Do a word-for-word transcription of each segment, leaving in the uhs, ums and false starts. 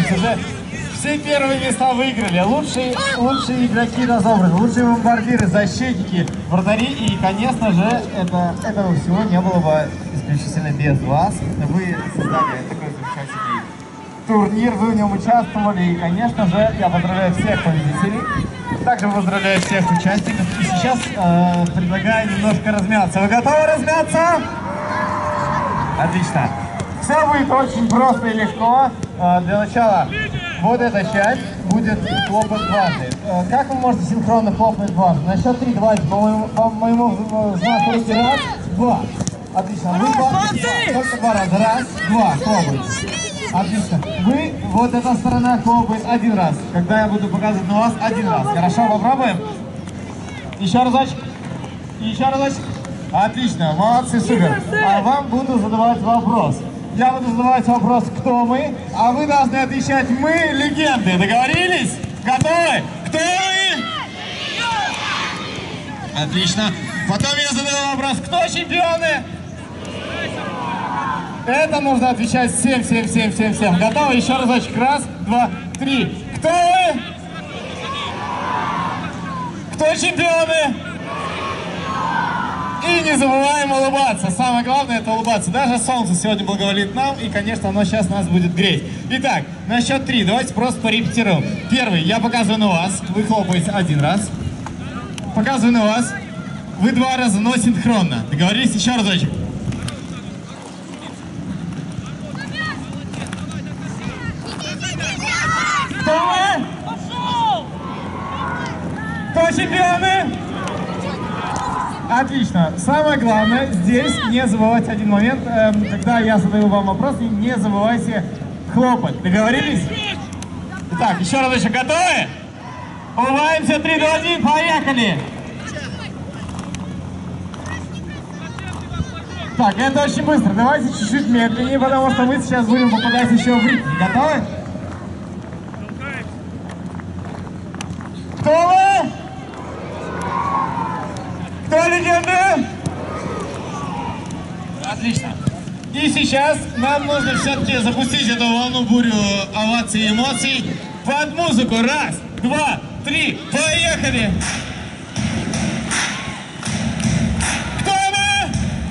Смотрите, уже все первые места выиграли. Лучшие, лучшие игроки разобраны, лучшие бомбардиры, защитники, вратари. И, конечно же, это, этого всего не было бы исключительно без вас. Вы создали такой замечательный турнир, вы в нем участвовали. И, конечно же, я поздравляю всех победителей. Также поздравляю всех участников. И сейчас э, предлагаю немножко размяться. Вы готовы размяться? Отлично. Все будет очень просто и легко. Э, для начала вот эта часть будет хлопать дважды. Э, как вы можете синхронно хлопнуть дважды? На счет три давайте по моему, по моему знаку руки. Раз, два. Отлично. Вы два, только два раза. Раз, два. Хлопайте. Отлично. Вы, вот эта сторона хлопает один раз. Когда я буду показывать на вас, один раз. Хорошо, попробуем? Еще разочек. Еще разочек. Отлично, молодцы, супер. А вам буду задавать вопрос. Я буду задавать вопрос, кто мы, а вы должны отвечать: мы легенды. Договорились? Готовы? Кто вы? Отлично. Потом я задаю вопрос: кто чемпионы? Это нужно отвечать всем, всем, всем, всем, всем. Готовы? Еще разочек. Раз, два, три. Кто вы? Кто чемпионы? И не забываем улыбаться. Самое главное — это улыбаться. Даже солнце сегодня благоволит нам, и, конечно, оно сейчас нас будет греть. Итак, на счет три давайте просто порепетируем. Первый. Я показываю на вас. Вы хлопаете один раз. Показываю на вас. Вы два раза, но синхронно. Договорились? Еще разочек. Кто вы? Кто чемпионы? Отлично. Самое главное здесь не забывайте один момент, эм, когда я задаю вам вопрос, не забывайте хлопать. Договорились? Итак, еще раз еще готовы? Улыбаемся. три, два, один, поехали! Так, это очень быстро. Давайте чуть-чуть медленнее, потому что мы сейчас будем попадать еще в ритм. Готовы? Кто вы? Кто легенды? Отлично. И сейчас нам нужно все-таки запустить эту волну, бурю оваций и эмоций под музыку. Раз, два, три, поехали! Кто мы?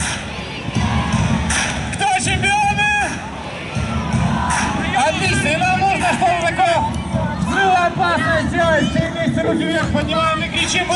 Кто чемпионы? Отлично. И нам нужно что-то такое взрывоопасное сделать. Все вместе руки вверх поднимаем и кричим: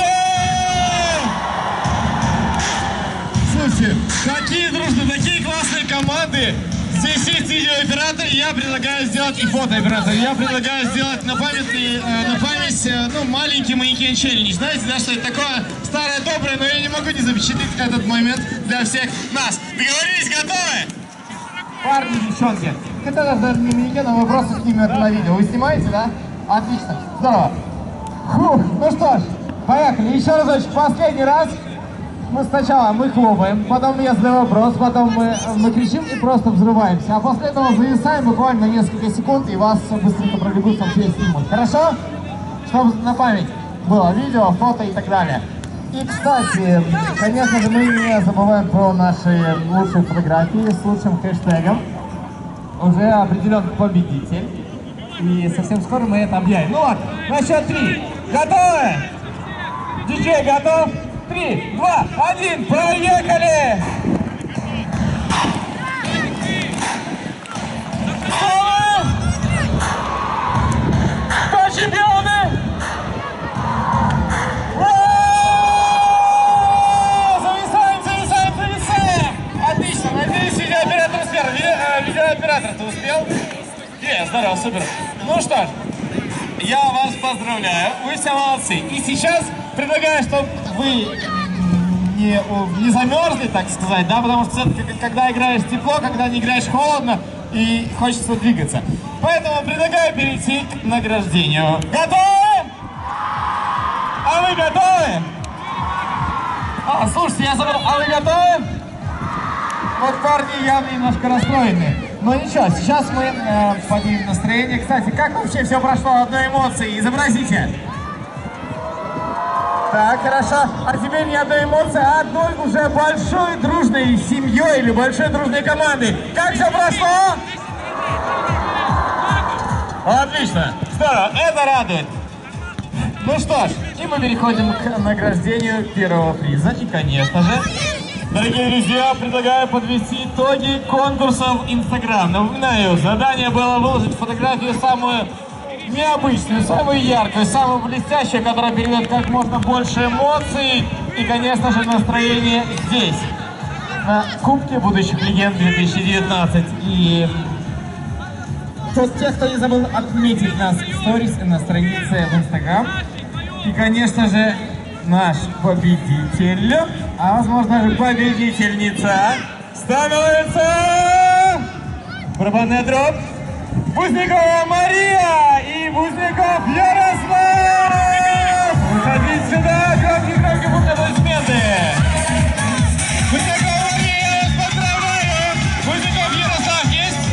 слушайте, какие дружные, такие классные команды. Здесь есть видеооператор, и я предлагаю сделать, и фотооператор. Я предлагаю сделать на память, э, на память э, ну, маленький манекен челлендж. Знаете, да, что это такое старое доброе, но я не могу не запечатлеть этот момент для всех нас. Договорились? Готовы? Парни, девчонки, это даже не манекен, а вы просто снимем это на видео. Вы снимаете, да? Отлично, здорово. Фух, ну что ж, поехали. Еще разочек, последний раз. Мы сначала мы хлопаем, потом я задаю вопрос, потом мы, мы кричим и просто взрываемся. А после этого зависаем буквально несколько секунд, и вас быстренько пробегут, там все снимут. Хорошо? Чтобы на память было видео, фото и так далее. И, кстати, конечно же, мы не забываем про наши лучшие фотографии с лучшим хэштегом. Уже определен победитель. И совсем скоро мы это объявим. Ну ладно, на счет три. Готовы? Диджей готов? Три, два, один, поехали! Кто вы? Кто чемпионы? Зависаем, зависаем, зависаем! Отлично, надеюсь, видеооператор успел. Видеооператор-то успел? Е, здорово, супер. Ну что ж, я вас поздравляю, вы все молодцы. И сейчас предлагаю, чтобы вы не, не замерзли, так сказать, да, потому что когда играешь тепло, когда не играешь холодно и хочется двигаться. Поэтому предлагаю перейти к награждению. Готовы? А вы готовы? А, слушайте, я забыл, а вы готовы? Вот парни явно немножко расстроены. Но ничего, сейчас мы э, поднимем настроение. Кстати, как вообще все прошло одной эмоции? Изобразите. Так, хорошо. А теперь не одной эмоции, а одной уже большой дружной семьей или большой дружной командой. Как все прошло? Отлично. Здорово, это радует. Ну что ж, и мы переходим к награждению первого приза. И, конечно же, дорогие друзья, предлагаю подвести итоги конкурса в Инстаграм. Напоминаю, задание было выложить фотографию самую необычную, самую яркую, самую блестящую, которая передает как можно больше эмоций и, конечно же, настроение здесь, на Кубке будущих легенд две тысячи девятнадцать. И тот, те, кто не забыл отметить нас в сторис и на странице в Инстаграм. И, конечно же, наш победитель, а возможно же победительница, становится барабанная дробь Бузнякова Мария и Бузняков Ярослав! Выходите сюда, громко-громко будут аплодисменты! Бузнякова Мария, я вас поздравляю! Бузняков Ярослав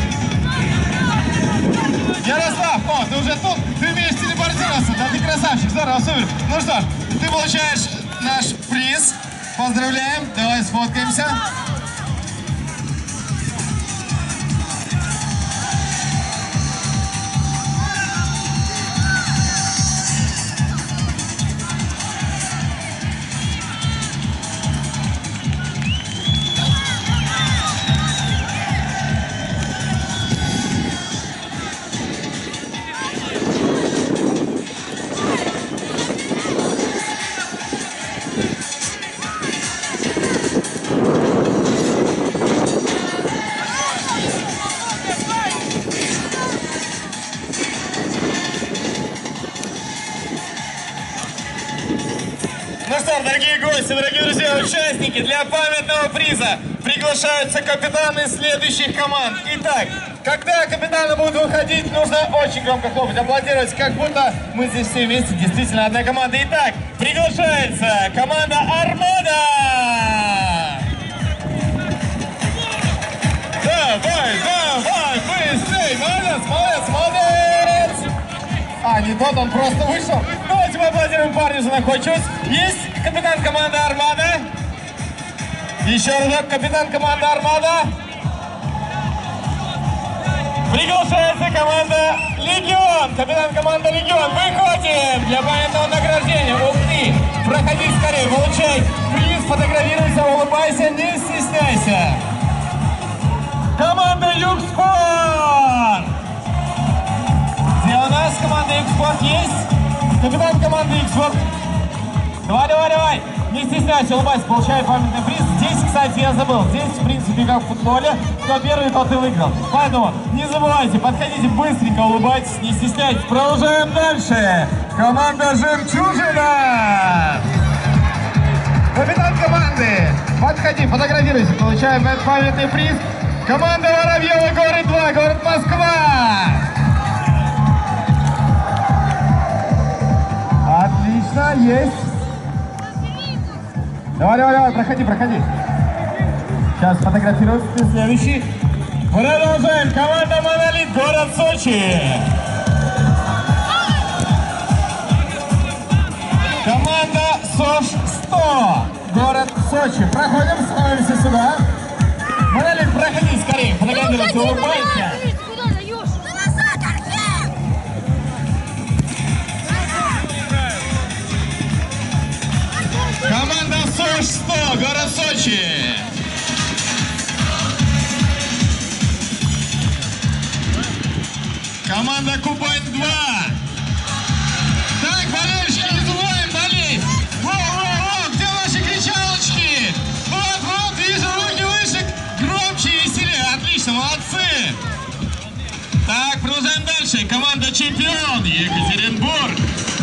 есть? Ярослав, о, ты уже тут, ты умеешь телепортироваться, да ты красавчик, здорово, супер! Ну что ж, ты получаешь наш приз, поздравляем, давай сфоткаемся. Дорогие гости, дорогие друзья, участники, для памятного приза приглашаются капитаны следующих команд. Итак, когда капитаны будут выходить, нужно очень громко хлопать, аплодировать, как будто мы здесь все вместе, действительно одна команда. Итак, приглашается команда Армада! Давай, давай, быстрей! Молодец, молодец, молодец! А, не тот, он просто вышел. Давайте мы аплодируем парню за находчивость. Есть капитан команды Армада? Еще разок, капитан команды Армада. Приглашается команда Легион. Капитан команды Легион. Выходим для памятного награждения. Ух ты! Проходи скорее, получай приз, фотографируйся, улыбайся, не стесняйся. Команда Югспорт. Где у нас команда Югспорт есть? Капитан команды Югспорт. Давай, давай, давай. Не стесняйся, улыбайся, получай памятный приз. Здесь, кстати, я забыл. Здесь, в принципе, как в футболе. Кто первый, тот и выиграл. Поэтому не забывайте, подходите быстренько, улыбайтесь, не стесняйтесь. Продолжаем дальше. Команда Жемчужина. Капитан команды. Подходи, фотографируйся, получаем этот памятный приз. Команда Воробьева, город два, город Москва. Отлично, есть. Давай, давай, давай, проходи, проходи. Сейчас фотографируемся, ты следующий. Продолжаем. Команда Монолит, город Сочи. Команда СОЖ сто, город Сочи. Проходим, становимся сюда. Монолит, проходи скорее, фотографируйся, улыбайся. Команда СОЖ сто, город Сочи. Команда Кубань два. Так, болельщики, не забываем болеть. Во-во-во, где ваши кричалочки? Вот-вот, вижу, руки выше, громче, веселее. Отлично, молодцы. Так, продолжаем дальше. Команда Чемпион, Екатеринбург.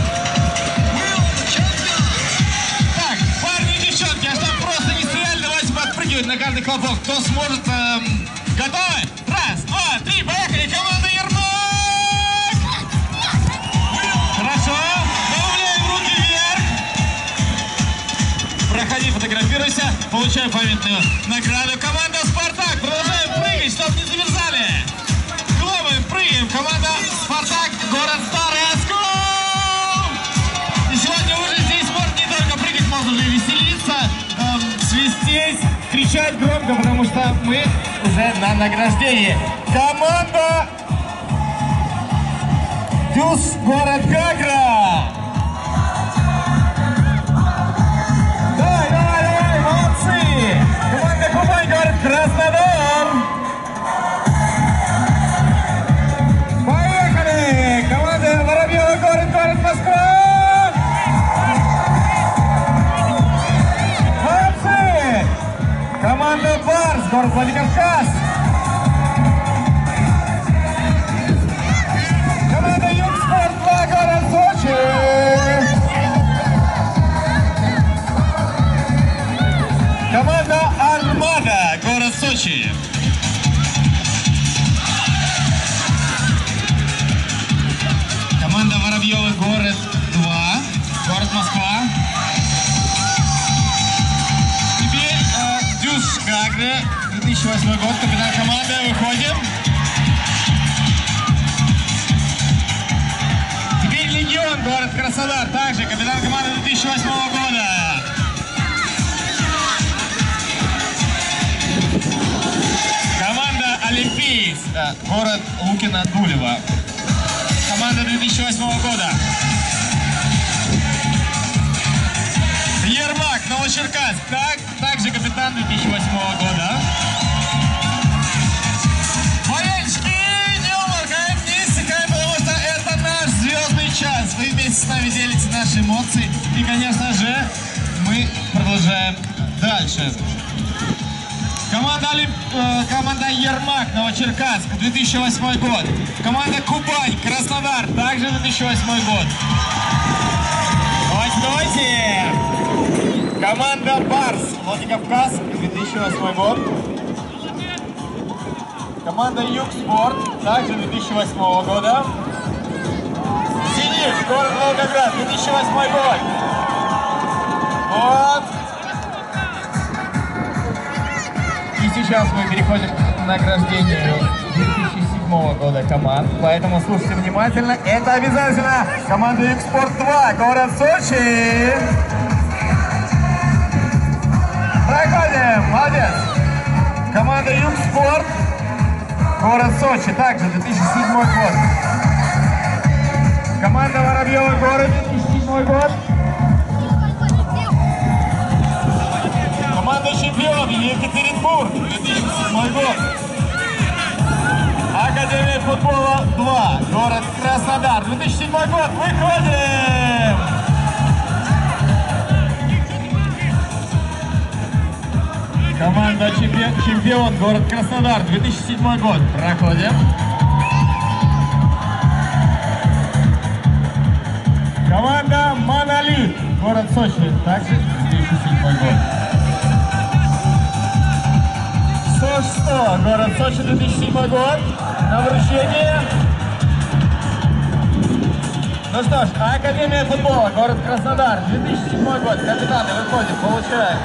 На каждый хлопок. Кто сможет? Эм, готовы? Раз, два, три, поехали! Команда Ермак! Хорошо. Добавляем руки вверх. Проходи, фотографируйся. Получаем памятную награду. Команда Спартак. Продолжаем прыгать, чтобы не замерзали. Глобаем, прыгаем. Команда Спартак. Город Старый Оскол. И сегодня уже здесь можно не только прыгать, можно уже веселиться, эм, свистеть, кричать громко, потому что мы уже на награждении. Команда Дюс, город Гагра. Давай, давай, давай, молодцы. Команда Кубань, город Краснодар. Поехали. Команда Воробьева, город, город Москва. Молодцы. Команда Барс, город Владикавказ. Команда Югспорт два, город Сочи. Команда Армада, город Сочи. Команда Воробьева, город два, город Москва. Теперь э, Дюс Гагра, две тысячи восьмой год, капитан команды, выходим. Теперь Легион, город Краснодар, также капитан команды две тысячи восьмого года. Команда Олимпиец, город Лукино-Дулево. Команда две тысячи восьмого года. Ермак, Новочеркасск, так, также капитан две тысячи восьмого года. Болельщики, не умолкаем, не иссякаем, потому что это наш звездный час. Вы вместе с нами делите наши эмоции. И, конечно же, мы продолжаем дальше. Команда, Олимп... э, команда Ермак, Новочеркасск, две тысячи восьмой год. Команда Кубань, Краснодар, также две тысячи восьмой год. Давайте, давайте! Команда Барс, Владикавказ, две тысячи восьмой год. Команда Югспорт, также две тысячи восьмого года. Зенит, город Волгоград, две тысячи восьмой год. Вот. И сейчас мы переходим к награждению две тысячи седьмого года команд. Поэтому слушайте внимательно. Это обязательно команда Югспорт два, город Сочи. Проходим, молодец. Команда Югспорт, город Сочи, также две тысячи седьмой год. Команда Воробьева, город две тысячи седьмой год. Команда Чемпион, Екатеринбург, две тысячи седьмой год. Академия футбола два, город Краснодар, две тысячи седьмой год. Выходим! Команда Чемпион, Чемпион, город Краснодар, две тысячи седьмой год. Проходим. Команда Монолит, город Сочи, также две тысячи седьмой год. Сош сто, город Сочи, две тысячи седьмой год. На вручение. Ну что ж, Академия футбола, город Краснодар, две тысячи седьмой год. Капитаны, выходим, получаем.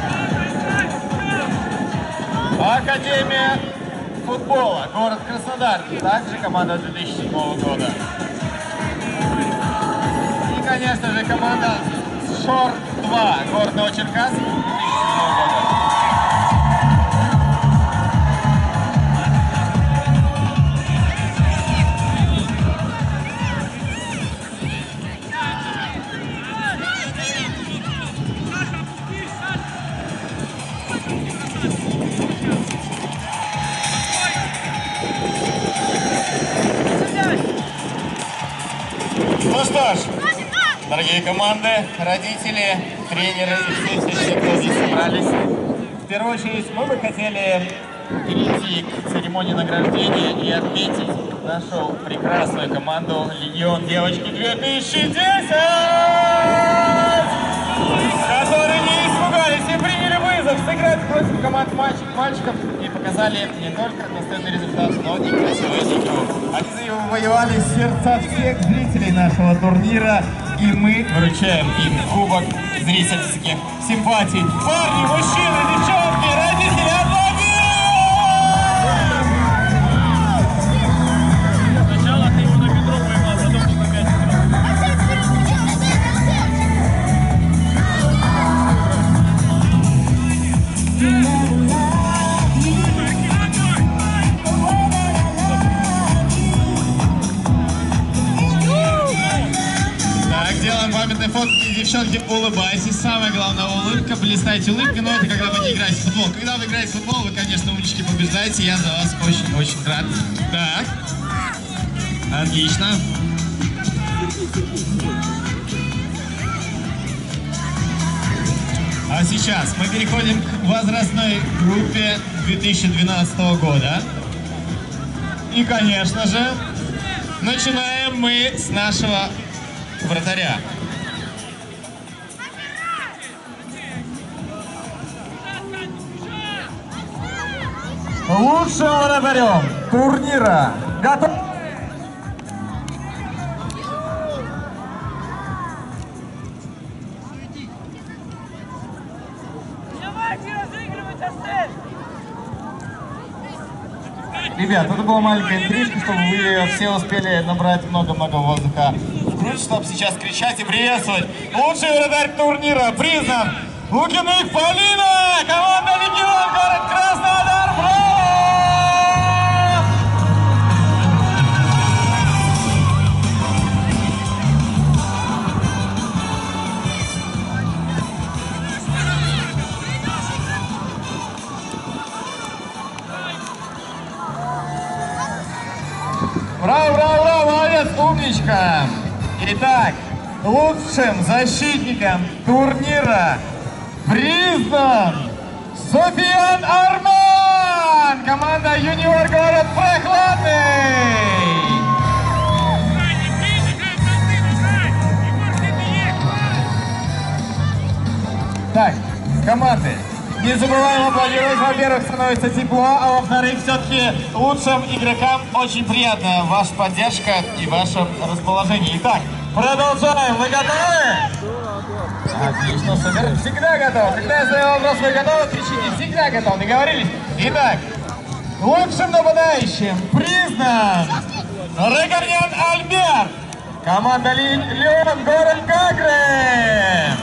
Академия футбола, город Краснодар, также команда две тысячи седьмого года. И, конечно же, команда Шор два, город Новочеркасск, две тысячи седьмого года. Ну что ж, дорогие команды, родители, тренеры и все, все, все, кто здесь собрались. В первую очередь мы бы хотели перейти к церемонии награждения и отметить нашу прекрасную команду Легион Девочки две тысячи десять, которые не испугались и приняли вызов сыграть против команд мальчик, мальчиков и показали не только достойный результат, но и красивую игру. Они завоевали сердца всех зрителей нашего турнира, и мы вручаем им кубок зрительских симпатий. Парни, мужчины, девчонки, родители, аплодируем! Сначала ты его на бедро поймал, потом на пять We'll be right back. каждой фотке, девчонки, улыбайтесь. Самая главная улыбка, блистайте улыбкой, но это когда вы не играете в футбол. Когда вы играете в футбол, вы, конечно, умнички, побеждаете. Я за вас очень-очень рад. Так. Отлично. А сейчас мы переходим к возрастной группе две тысячи двенадцатого года. И, конечно же, начинаем мы с нашего вратаря. Лучшим вратарем турнира готов. Ребят, это была маленькая интрижка, чтобы вы все успели набрать много-много воздуха в грудь, чтобы сейчас кричать и приветствовать. Лучший вратарь турнира признан Лукиных Полина, команда «Легион», город Краснодар. Браво! Браво, браво, браво, молодец, умничка! Итак, лучшим защитником турнира признан Софиян Арман! Команда «Юниор», город Прохладный! Так, команды, не забываем аплодировать. Во-первых, становится тепло, а во-вторых, все-таки лучшим игрокам очень приятна ваша поддержка и ваше расположение. Итак, продолжаем. Вы готовы? Отлично, супер. Всегда готов. Когда я задаю вопрос, вы готовы? Кричите, всегда готов. Договорились? Итак, лучшим нападающим признан Рыгорнян Альберт. Команда «Легион», город Гагры.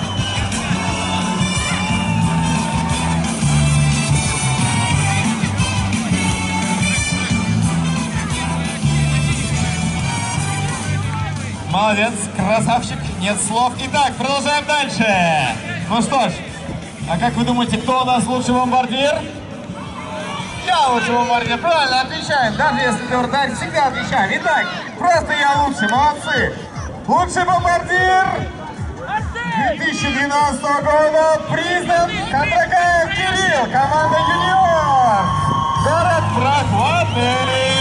Молодец, красавчик, нет слов. Итак, продолжаем дальше. Ну что ж, а как вы думаете, кто у нас лучший бомбардир? Я лучший бомбардир, правильно отвечаем. Даже если ты вратарь, всегда отвечаем. Итак, просто я лучший, молодцы. Лучший бомбардир две тысячи двенадцатого года признан Кондракаев Кирилл, команда «Юниор», город Прохладный.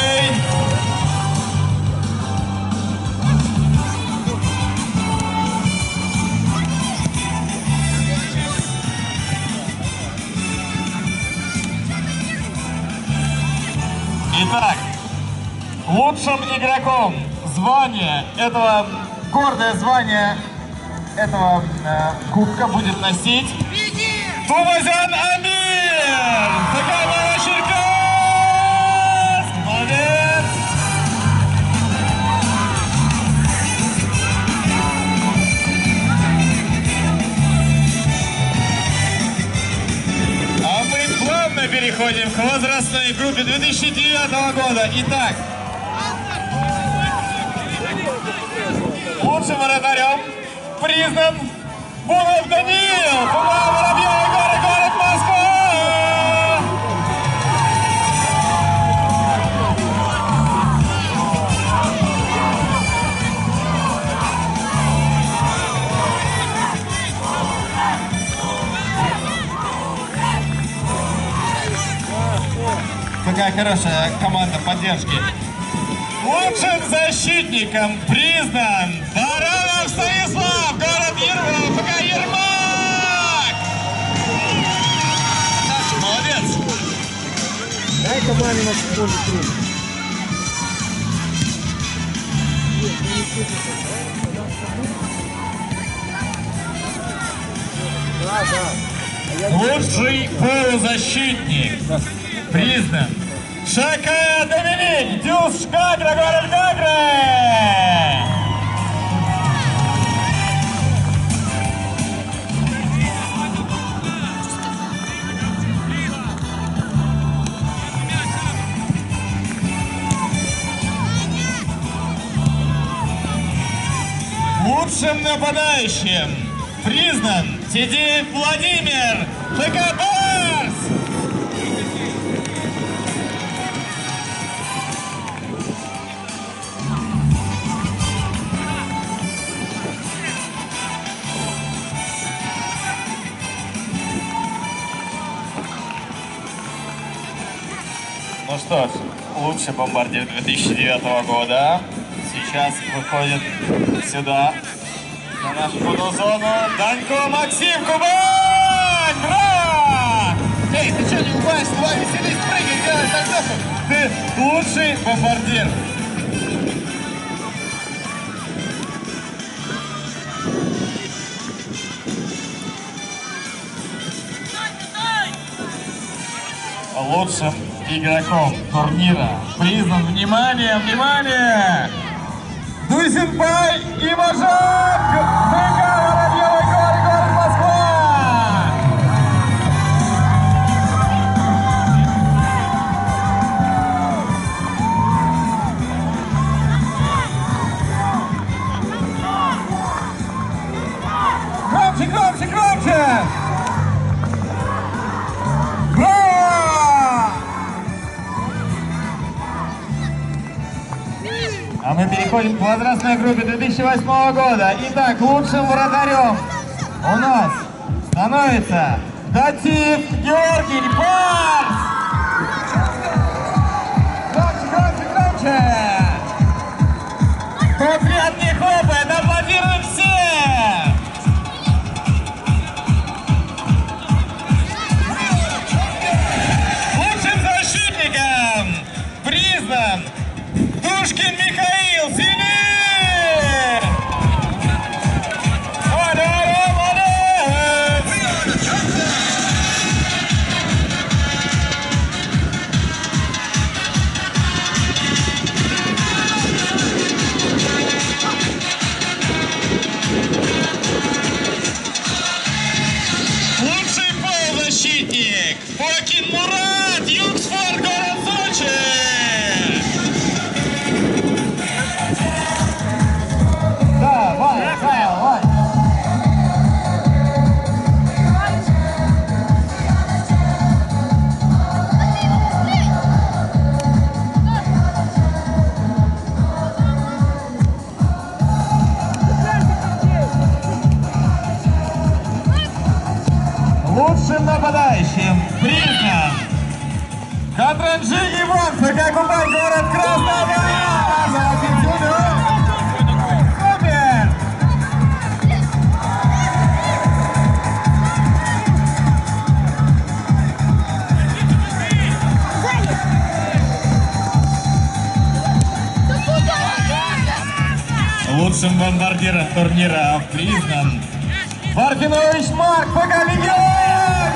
Итак, лучшим игроком звания этого, гордое звание этого э, кубка будет носить Тумазян Амир! Сакамова Черкас! Молодец! А мы плавно переходим к возрастной группе две тысячи девятого года. Итак, лучшим вратарем признан Булов Даниил, футбол Воробьевый город, город Москва! Какая хорошая команда поддержки. Лучшим защитником признан Баранов Станислав, город Ермак, ФК Ермак! Молодец! Дай-ка маме на секунду труд. Да, да. Лучший полузащитник признан Шакая Доминик, Дюс Гагра, город Гагра! Лучшим нападающим признан Тедеев Владимир Тыкабарс. Ну что ж, лучший бомбардир две тысячи девятого года сейчас выходит сюда, на нашу фотозону. Данько Максим Кубань! Браво! Эй, ты что, не упаешь? Давай веселись, прыгай, делай сальтуху. Ты лучший бомбардир. Лучшим игроком турнира признан, внимание, внимание, Дусенбай и Мажак, ВК Воробьевый город, город Москва. Громче, громче, громче! А мы переходим к возрастной группе две тысячи восьмого года. Итак, лучшим вратарем у нас становится Датив Георгий Барс. Громче, громче, громче! Подряд не хлопает, аплодируем все! Лучшим защитником признан Душкин Михаил, Зенит! Молодец, молодец! Лучший полузащитник Фокин Мурат, Югспорт, город Сочи! Давай, давай! Лучшим нападающим признан Катранжи Иван, ФК Кубань, город Краснодар! Супер! Лучшим бомбардиром турнира признан Варфинович Марк, ФК Легион!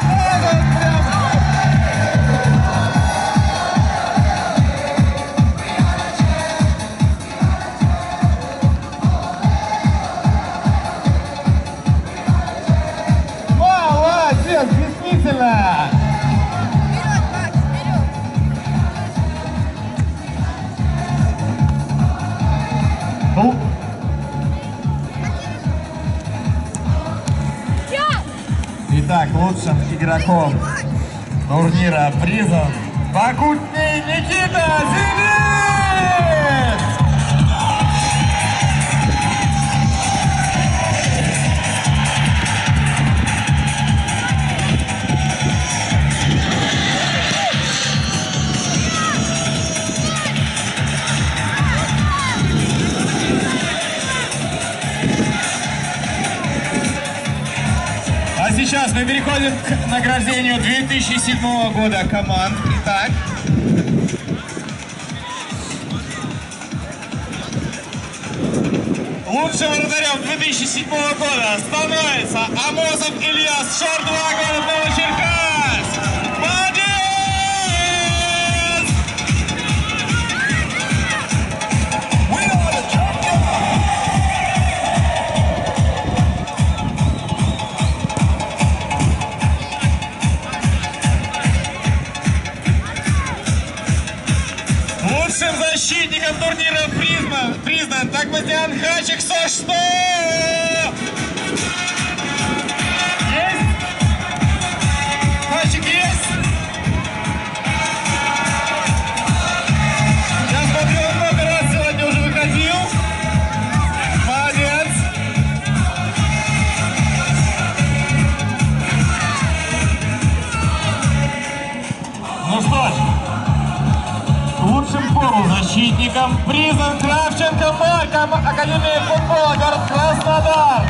Молодец, действительно! Ну. Итак, лучшим игроком турнира признан Бакутный Никита, Зенит! Сейчас мы переходим к награждению две тысячи седьмого года команд. Итак, лучшим вратарем две тысячи седьмого года становится Амосов Ильяс, Шор два, город Новочеркасск. Молодец! Лучшим защитником турнира признан, признан Такмазян Один хачик со что? Есть? Хачик есть? Я смотрю, он много раз сегодня уже выходил. Молодец. Ну что ж, лучшим полузащитником признан Кравченко Марк, Академия футбола, город Краснодар.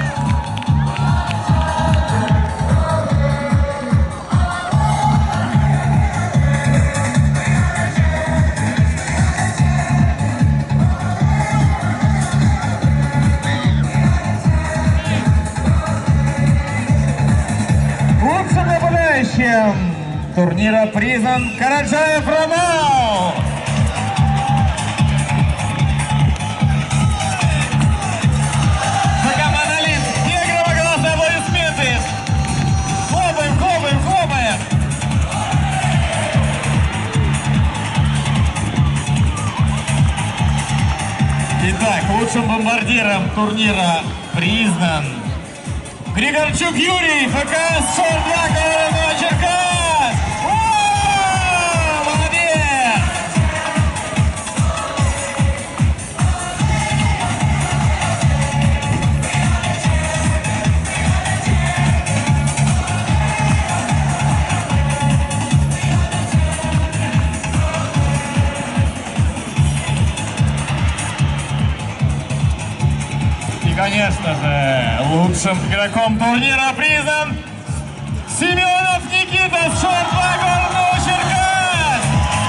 Лучшим нападающим турнира признан Караджаев Роман. За командалист не громогласные аплодисменты. Хлопаем, хлопаем, хлопаем. Итак, лучшим бомбардиром турнира признан Григорчук Юрий, ФК Сордва, город Черкас! О, молодец! И, конечно же, лучшим игроком турнира признан Семенов Никита, Сордва, город Черкас!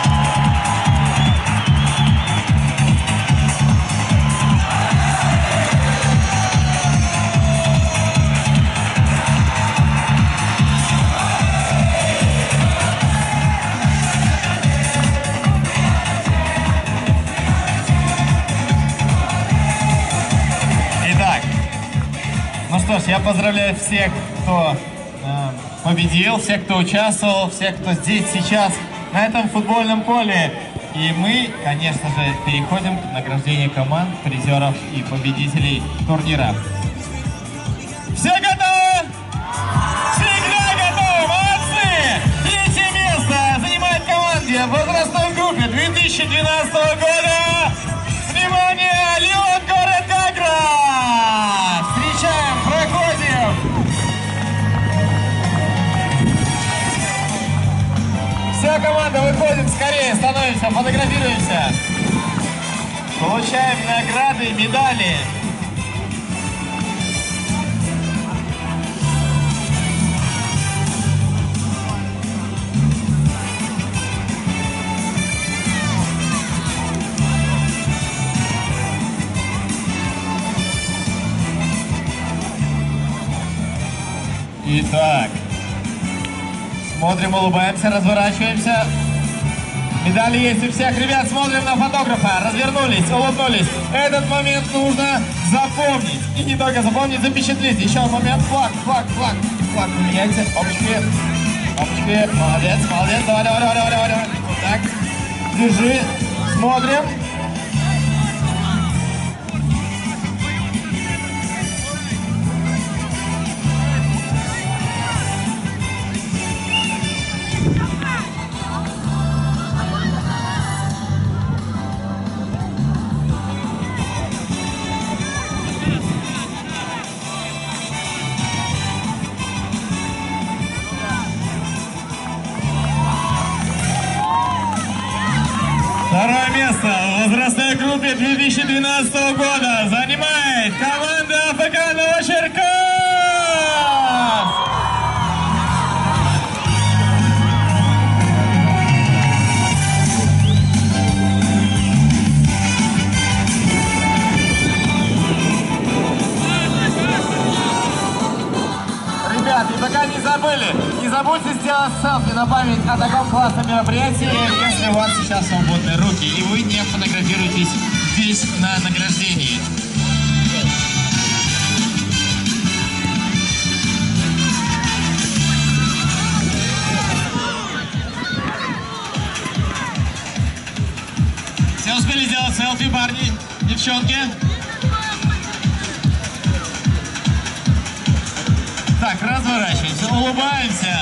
Итак, ну что ж, я поздравляю всех, кто э, победил, всех, кто участвовал, всех, кто здесь сейчас, на этом футбольном поле. И мы, конечно же, переходим к награждению команд, призеров и победителей турнира. Все готовы? Всегда готовы, молодцы! Третье место занимает команда в возрастной группе две тысячи двенадцатого года. Внимание, Леон, город Гагра! Встречаем, проходим! Вся команда, выходим скорее, становимся, фотографируемся. Получаем награды и медали. Итак, смотрим, улыбаемся, разворачиваемся. Медали есть у всех. Ребят, смотрим на фотографа. Развернулись, улыбнулись. Этот момент нужно запомнить. И не только запомнить, запечатлеть. Еще момент. Флаг, флаг, флаг. Флаг поменяйте. Опачки. Опачки. Молодец, молодец. Давай, давай, давай, давай, давай. Вот так. Держи. Смотрим. Второе место в возрастной группе две тысячи двенадцатого года занимает команда АФК Новочеркасск! Ребят, и пока не забыли, не забудьте сделать селфи на память о таком классном мероприятии, если у вас сейчас свободные руки, и вы не фотографируетесь здесь на награждении. Все успели сделать селфи, парни, девчонки? улыбаемся.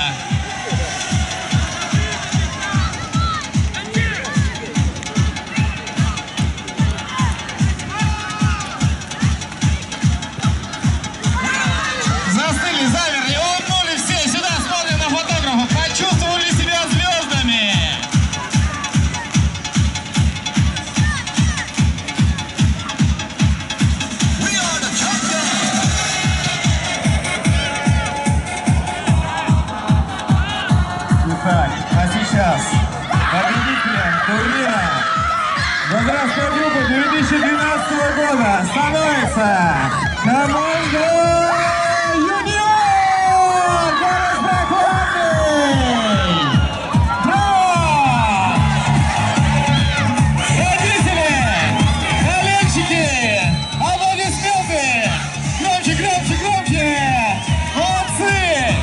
Застыли, замерли, улыбнулись все. Сюда смотрим на фотографов. Почувствовали себя звездами. Итак, а сейчас победителем турнира возрастной группы две тысячи двенадцатого года становится команда «Юниор» город Прохладный! Браво! Родители, болельщики, аплодисменты! Громче, громче, громче! Молодцы!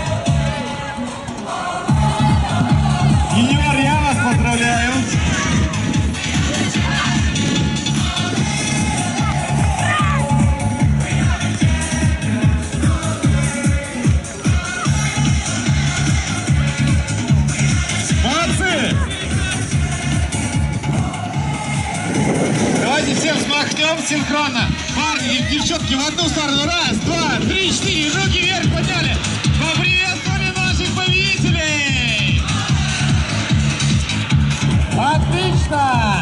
Юниор, я вас поздравляю! Молодцы! Давайте всем взмахнем синхронно. Парни и девчонки в одну сторону. Раз, два, три, четыре. Руки вверх подняли. Поприветствовали наших победителей! Отлично!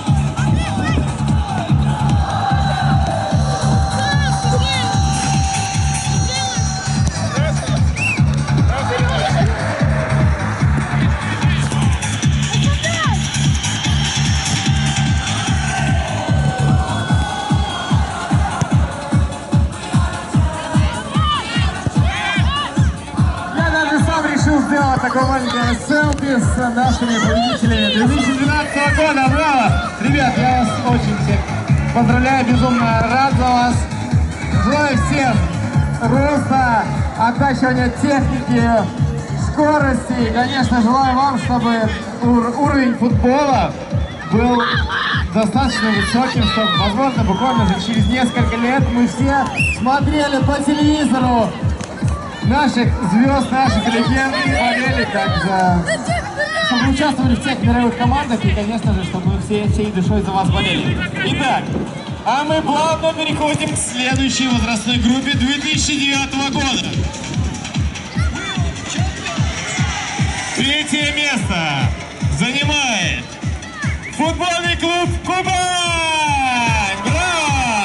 Я даже сам решил сделать такое маленькое селфи с нашими победителями две тысячи двенадцатого года. Браво! Ребят, я вас очень всех поздравляю, безумно рад за вас. Желаю всем роста, оттачивания техники, скорости. И, конечно, желаю вам, чтобы ур- уровень футбола был достаточно высоким, чтобы, возможно, буквально же через несколько лет мы все смотрели по телевизору наших звезд, наших легенд и болели как за... чтобы участвовали в тех мировых командах и, конечно же, чтобы мы все всей душой за вас болели. Итак, А мы плавно переходим к следующей возрастной группе две тысячи девятого года. Третье место занимает футбольный клуб «Кубань». Браво!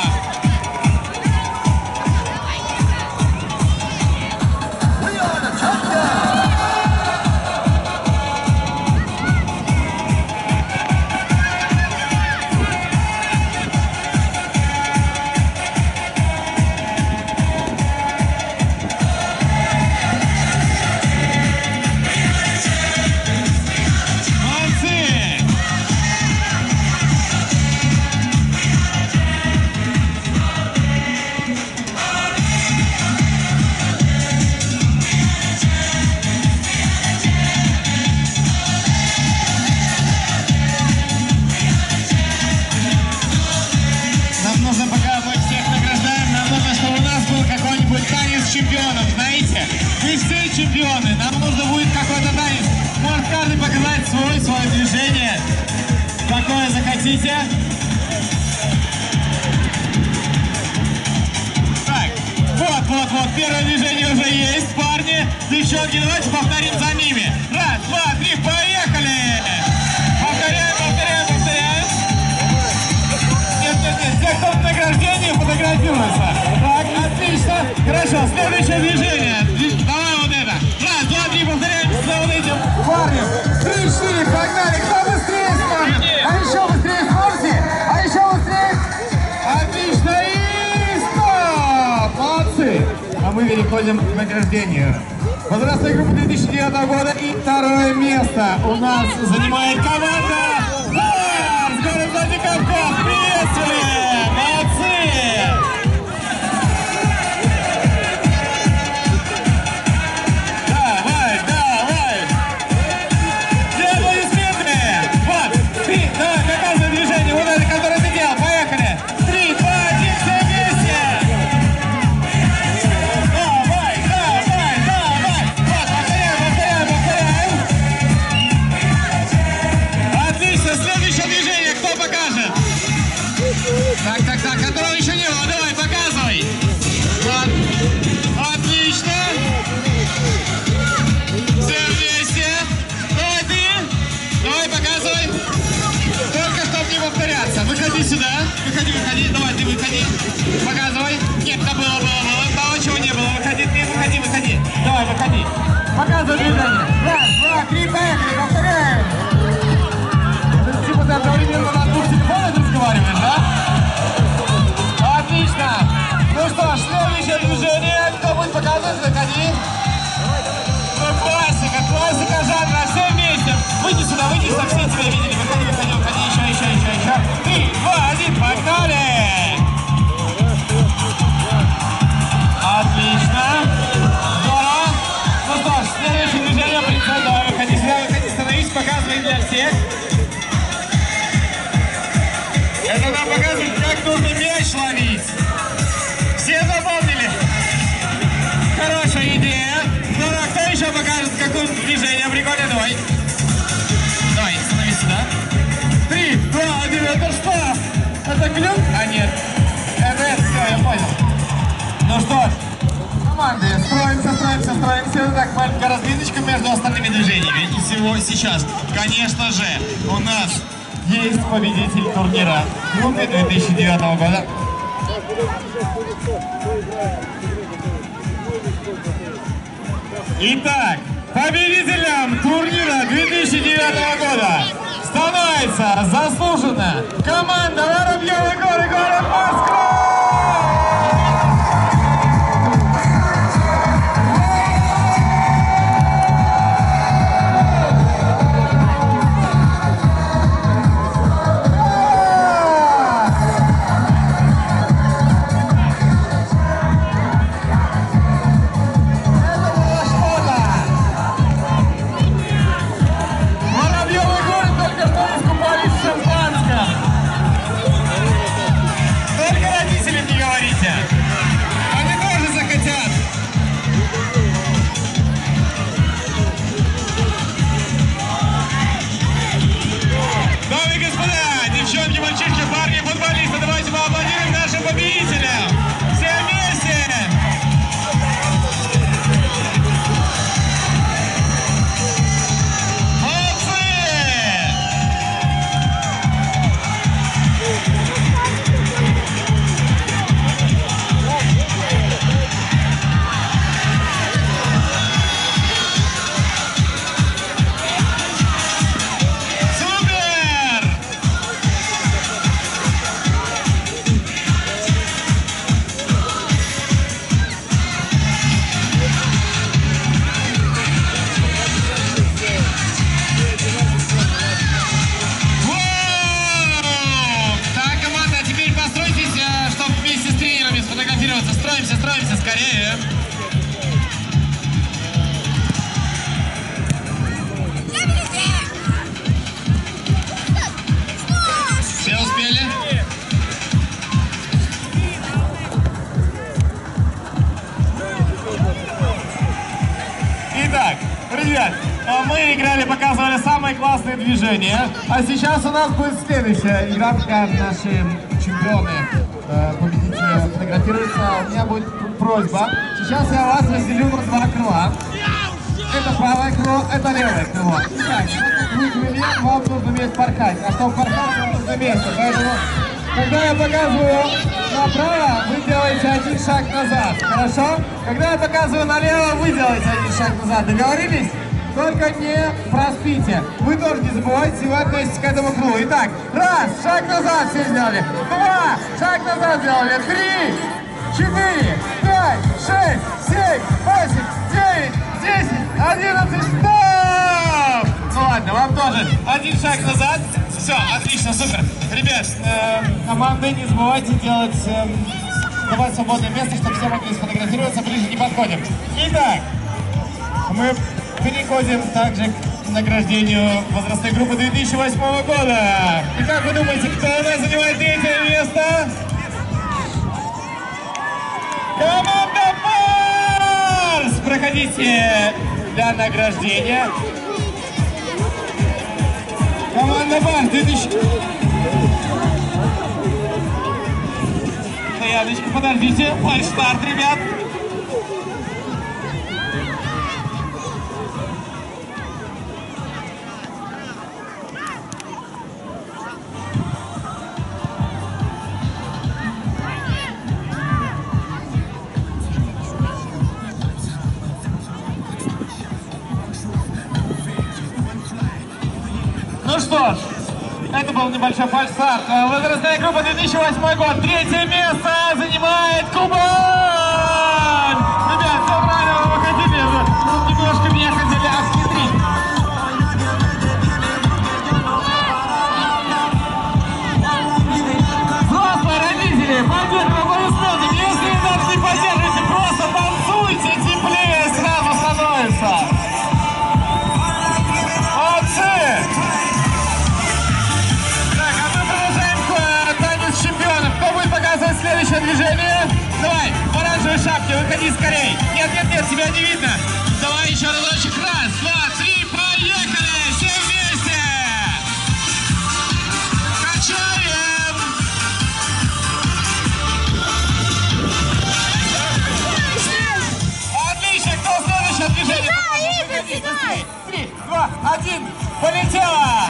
Чемпионов, знаете? Мы все чемпионы, нам нужно будет какой-то танец. Может каждый показать свой, свое движение. Какое захотите. Так, вот, вот, вот, первое движение уже есть, парни. Девчонки, давайте повторим за ними. Раз, два, три, поехали! Повторяем, повторяем, повторяем. Нет, нет, нет, те, кто в награждении, фотографируются. Так, отлично. Хорошо, следующее движение. Давай вот это. Раз, два, три, повторяем за вот этим парнем. Три, четыре, погнали! Кто быстрее сможет? А еще быстрее сможете? А еще быстрее? Отлично! И стоп! Молодцы! А мы переходим к награждению. Возрастной группы две тысячи девятого года и второе место у нас занимает команда «Барс» город Владикавказ. Приветствуем! Молодцы! Давайте так, маленькая разминочка между остальными движениями. И всего сейчас, конечно же, у нас есть победитель турнира в группе две тысячи девятого года. Итак, победителем турнира две тысячи девятого года становится заслуженно команда Воробьевы горы, город Москва! Строимся, строимся, скорее. Все успели? Итак, ребят, мы играли, показывали самые классные движения. А сейчас у нас будет следующая игра, пока наши чемпионы, победители фотографируются. У меня будет просьба. Сейчас я вас разделю на два крыла. Это правое крыло, это левое крыло. Итак, вы крыле, вам нужно уметь порхать. А чтобы порхать, вам нужно место. Поэтому, когда я показываю направо, вы делаете один шаг назад. Хорошо? Когда я показываю налево, вы делаете один шаг назад. Договорились? Только не проспите. Вы тоже не забывайте, вы относитесь к этому крылу. Итак, раз, шаг назад все сделали. Два, шаг назад сделали. Три, четыре, пять, шесть, семь, восемь, девять, десять, одиннадцать, стоп! Ну ладно, вам тоже один шаг назад. Все, отлично, супер. Ребят, э, команды, не забывайте делать, э, давать свободное место, чтобы все могли сфотографироваться, ближе не подходим. Итак, мы переходим также к награждению возрастной группы две тысячи восьмого года. И как вы думаете, кто у нас занимает третье место? Команда Барс! Проходите для награждения. Команда Барс две тысячи... Стояночку, подождите. Фальш-старт, ребят. Ну что ж, это был небольшой фальш-старт. Возрастная группа две тысячи восьмой год. Третье место занимает Кубань! Ребят, все правильно, вы хотели, вы немножко меня хотели обхитрить. Взрослые родители, поддерживайте аплодисментами. Если вы даже не поддерживаете, просто танцуйте, теплее сразу становится. Молодцы! Следующее движение. Давай, в оранжевой шапке, выходи скорей. Нет, нет, нет, тебя не видно. Давай еще разочек. Раз, два, три, поехали. Все вместе. Качаем. Отлично, кто следующий? один, полетела!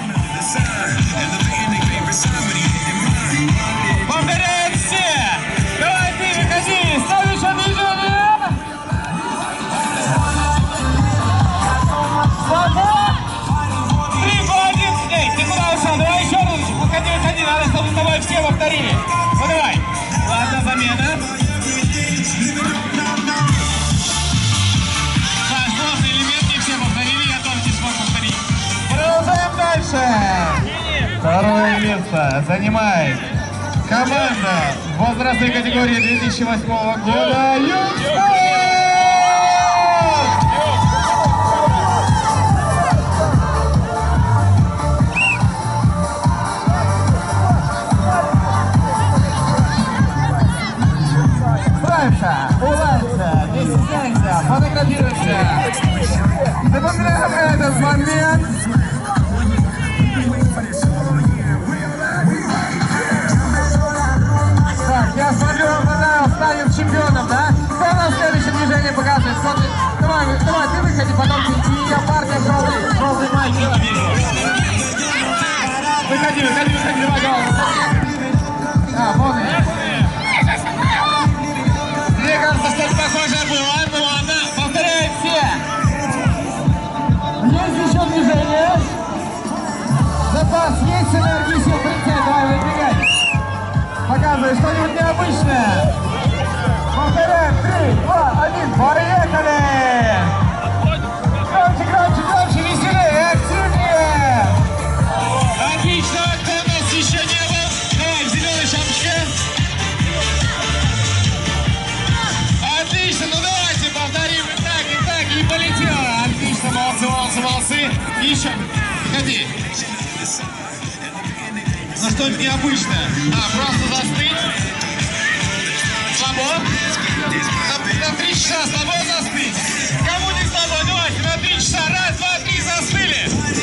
Повторяем все! Давай ты, выходи! Следующее движение! Свобода! Три, два, один! Эй, ты куда ушел? Давай еще раз! Выходи, выходи! Надо, чтобы с тобой все повторили! Ну давай! Ладно, замена! Саш, сложный элемент, не все повторили, я тоже не смог повторить. Продолжаем дальше! Второе место занимает команда возрастной категории две тысячи восьмого года «Югспорт». Справимся, улыбаемся, не стесняемся, фотографируемся. Запоминаем этот момент. Я смотрю, он станет чемпионом, да? Кто нам следующее движение показывает? Смотри, давай, давай, ты выходи, потом ты. И я парня желтый, желтый майки не вижу. Выходи, выходи, выходи, давай, давай. А, вон я. Мне кажется, что-то похожее было. Ладно, ладно, повторяем все. Есть еще движение. Запас есть, энергии, сил, прицель, давай, выдвигай. Показывай что-нибудь необычное. Повторяем. Три, два, один. Поехали! Громче, громче, громче, веселее, активнее! Отлично! Кто у нас еще не был? Давай, в зеленой шапочке. Отлично! Ну давайте повторим. И так, и так, и полетело. Отлично, молодцы, молодцы, молодцы. Еще. Ходи. Ну что-нибудь необычное. А, просто застыть. Слабо. На, на три часа слабо застыть. Кому не слабо, давайте на три часа. Раз, два, три, застыли.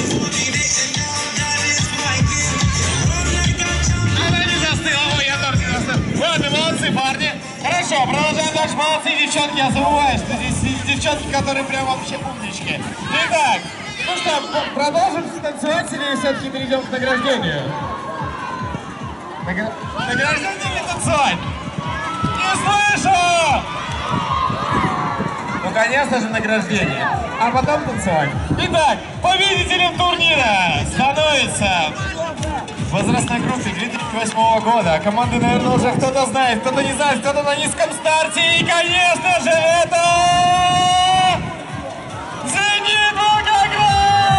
Она не застыла. Ой, я тоже не застыл. Ладно, молодцы, парни. Хорошо, продолжаем дальше. Молодцы, девчонки. Я забываю, что здесь девчонки, которые прям вообще умнички. Итак, ну что, продолжим танцевать или все-таки перейдем к награждению? Награждение или танцевать? Не слышу! Ну, конечно же, награждение. А потом танцевать. Итак, победителем турнира становится в возрастной группе две тысячи восьмого года. Команды, наверное, уже кто-то знает, кто-то не знает, кто-то на низком старте. И, конечно же, это... Зенит Волгоград!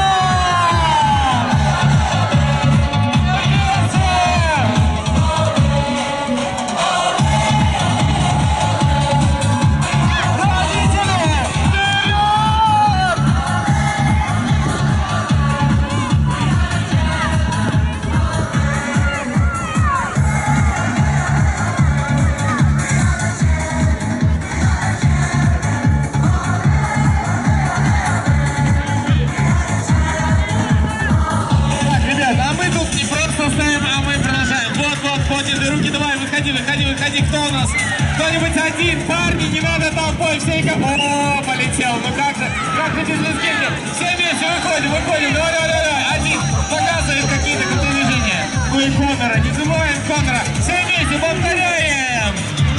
Руки, давай, выходи, выходи, выходи. Кто у нас? Кто-нибудь один? Парни, не надо толпой, всей командой. О, полетел. Ну как же, как же без лескинки. Все вместе выходим, выходим. Давай, давай, давай. Один показывает какие-то крутые движения. Ну и Конора, не забываем Конора. Все вместе повторяем.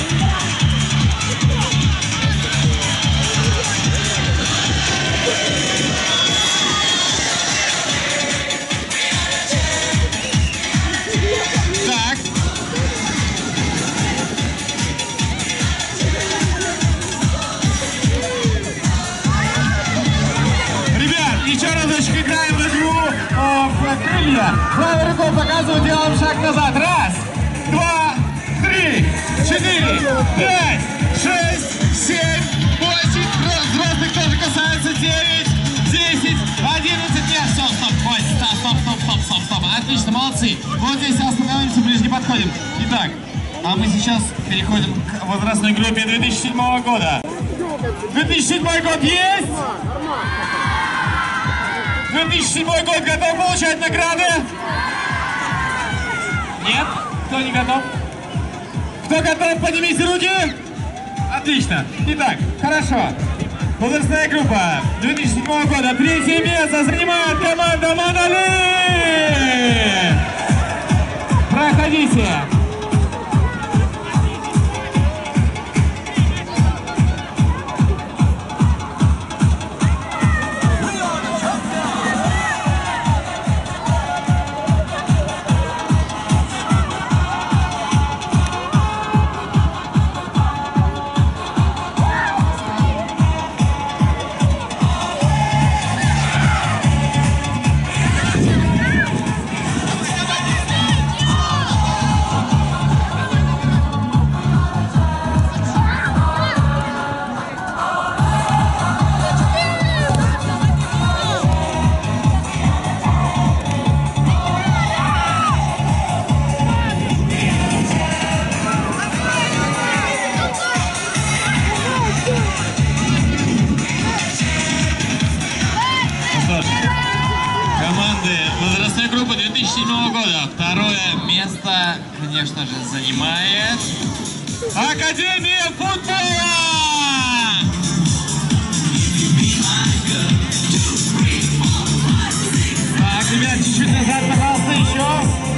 Крылья. Правой рукой показываю, делаем шаг назад. Раз, два, три, четыре, пять, шесть, семь, восемь. Взрослых тоже касается. Девять, десять, одиннадцать. Нет, все, стоп, хватит. Стоп, стоп, стоп, стоп, стоп, стоп. Отлично, молодцы. Вот здесь остановимся, ближе не подходим. Итак, а мы сейчас переходим к возрастной группе две тысячи седьмого года. две тысячи седьмой год есть? две тысячи седьмой год готов получать награды? Нет? Кто не готов? Кто готов? Поднимите руки! Отлично. Итак, хорошо. Возрастная группа две тысячи седьмого года. Третье место занимает команда «Монолит». Проходите. Возрастной группы две тысячи седьмого года. Второе место, конечно же, занимает Академия футбола! Так, ребят, чуть-чуть назад, пожалуйста, еще.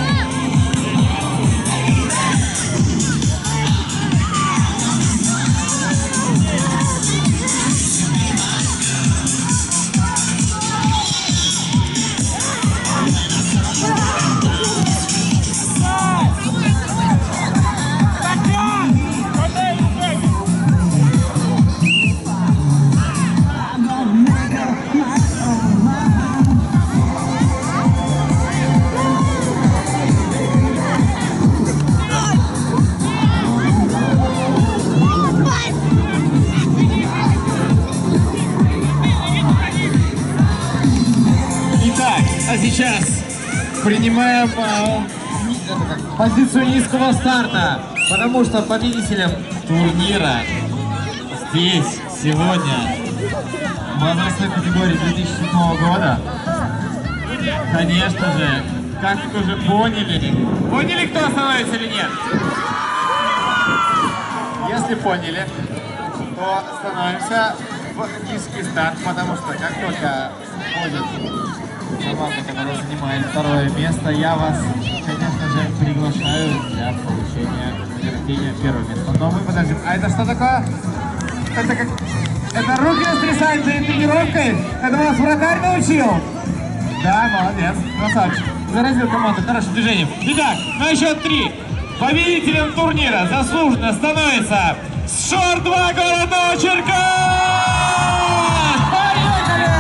А сейчас принимаем э, позицию низкого старта, потому что победителем турнира здесь, сегодня, в возрастной категории две тысячи седьмого года, конечно же, как вы уже поняли, поняли, кто становится или нет? Если поняли, то становимся в низкий старт, потому что как только входит команда, которая занимает второе место, я вас, конечно же, приглашаю для получения награждения первого места. Но мы подождем. А это что такое? Это как... Это руки растрясать перед тренировкой? Это вас вратарь научил? Да, молодец, красавчик. Заразил команду хорошим движением. Итак, на счет три. Победителем турнира заслуженно становится Шор два город Новочеркасск! Поехали!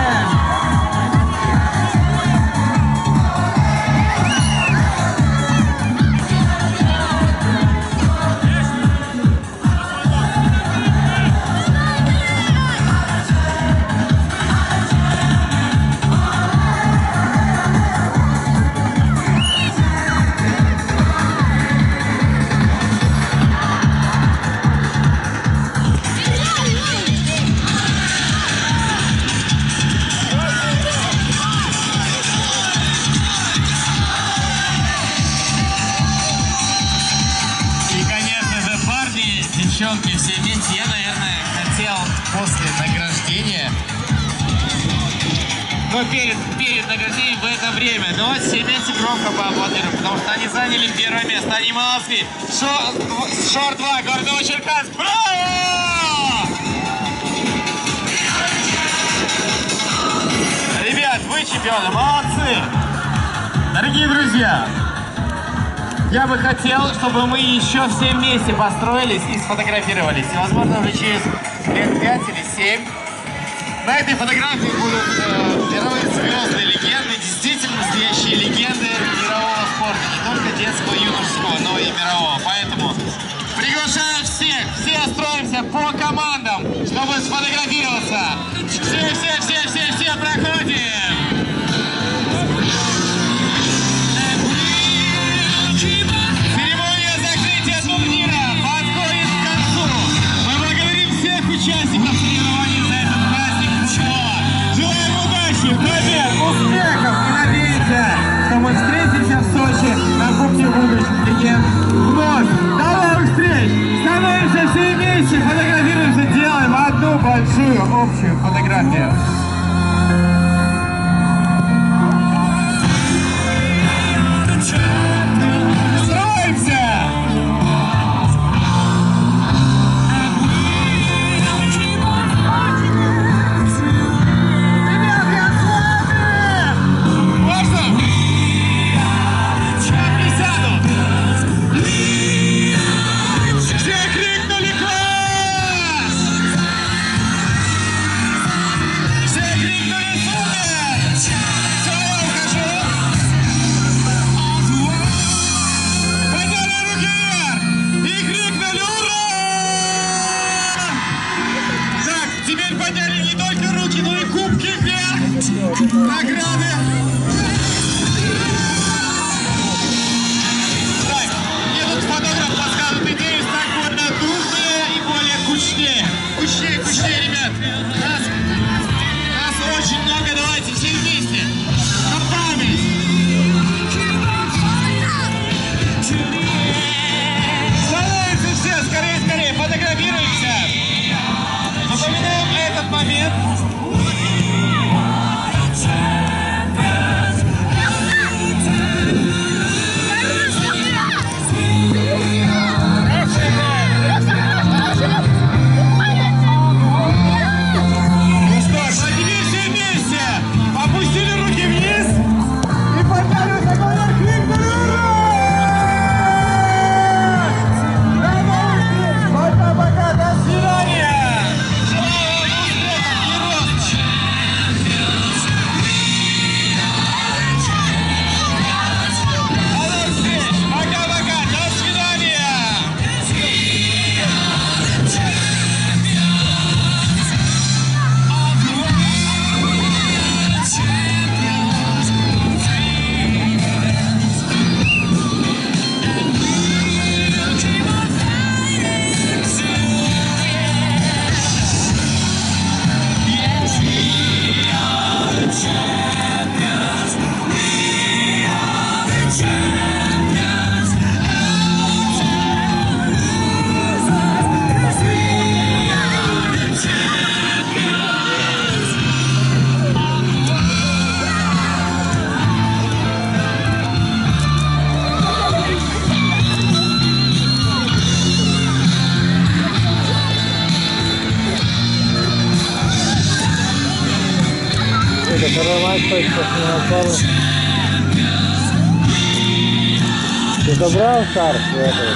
Девчонки, все вместе, я, наверное, хотел после награждения, но перед, перед награждением в это время, но все вместе громко поаплодируем, потому что они заняли первое место, они молодцы. Шор два, город Новочеркасск, браво! Ребят, вы чемпионы, молодцы! Дорогие друзья! Я бы хотел, чтобы мы еще все вместе построились и сфотографировались. И, возможно, уже через лет пять или семь на этой фотографии будут э, мировые звезды, легенды, действительно настоящие легенды мирового спорта. Не только детского, юношеского, но и мирового. Поэтому приглашаю всех, все строимся по командам, чтобы сфотографироваться. Все, все, все, все, все проходим! Участников соревнований за этот праздник футбола. Желаем удачи, побед, успехов и надеемся, что мы встретимся в Сочи на Кубке будущих легенд вновь. До новых встреч! Становимся Теперь все вместе фотографируемся, делаем одну большую общую фотографию. Награды! Так, мне тут фотограф подсказывает идею стать более дружнее и более кучнее. Кучнее, кучнее, ребят. Нас, нас очень много, давайте все вместе. На память. Становимся все, скорее, скорее, фотографируемся. Запоминаем этот момент. Второй матч после начала. Ты забрал старт этого?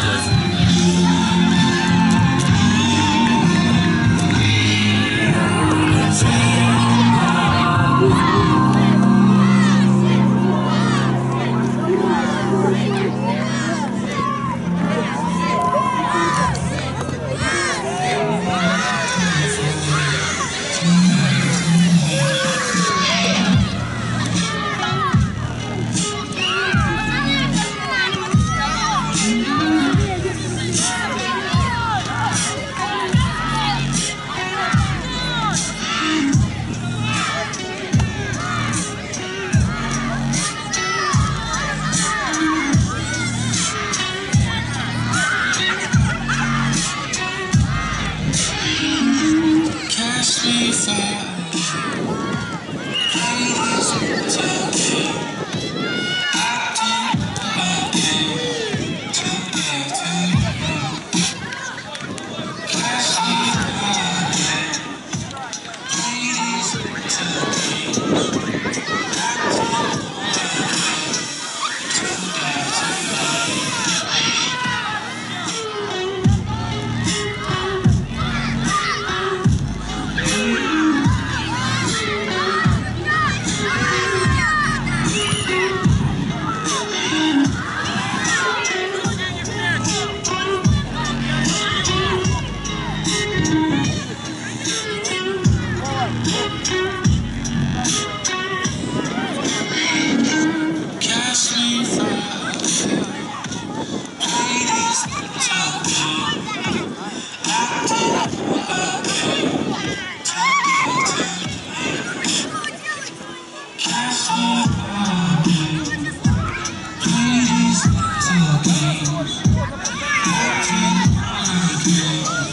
Please,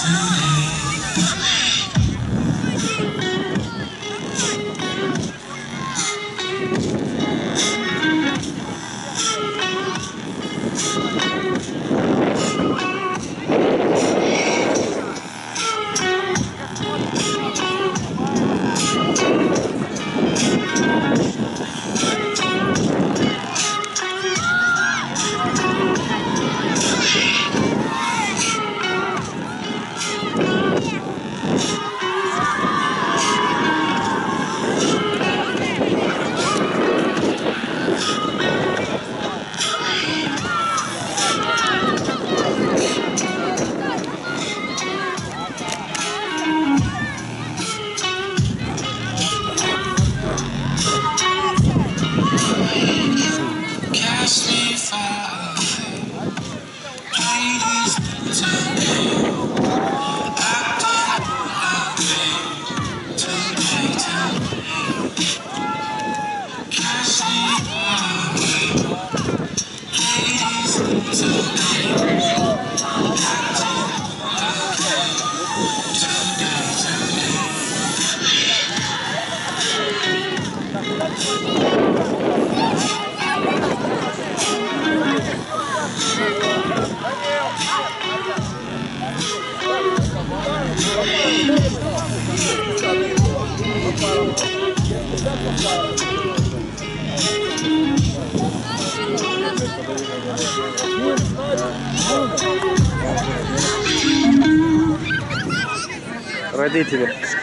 Родители.